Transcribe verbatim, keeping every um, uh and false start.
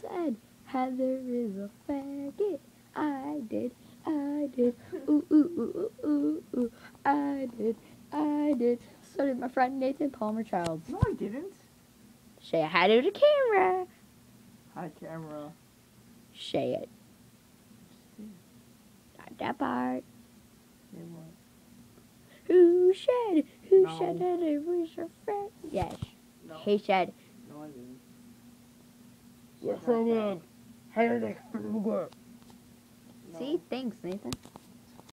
said Heather is a faggot? I did, I did. Ooh, ooh, ooh, ooh, ooh, ooh. I did, I did. So did my friend Nathan Palmer Childs. No, I didn't. Say hi to the camera. Hi, camera. Say it. Not that part. Say what? Who said, who No. said that it was a friend? Yes. No. He said. No, I didn't. Yes, Say I hi, did. Hey, See, thanks, Nathan.